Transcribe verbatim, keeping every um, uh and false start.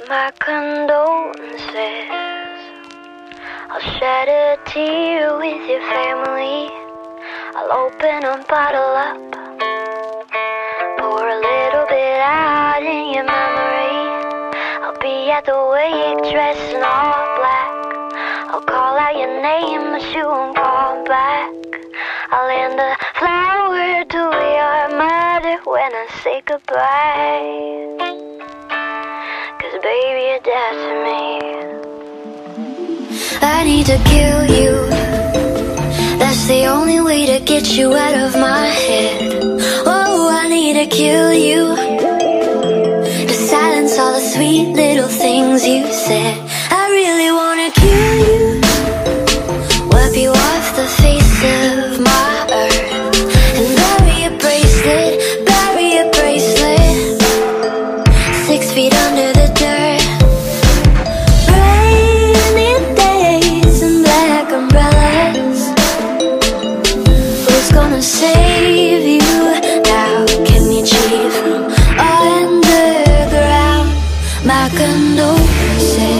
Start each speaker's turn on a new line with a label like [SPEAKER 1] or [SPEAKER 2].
[SPEAKER 1] My condolences. I'll shed a tear with your family. I'll open a bottle up, pour a little bit out in your memory. I'll be at the wake dressed in all black. I'll call out your name but you won't call back. I'll hand a flower to your mother when I say goodbye. Cause baby you're dead to me. I need to kill you. That's the only way to get you out of my head. Oh, I need to kill you, to silence all the sweet little things you said. I really wanna kill you, wipe you off the face of my earth, and bury your bracelet, bury your bracelet, six feet under the dirt. Rainy days and black umbrellas. Who's gonna save you now? Can you cheat from underground? My condolences.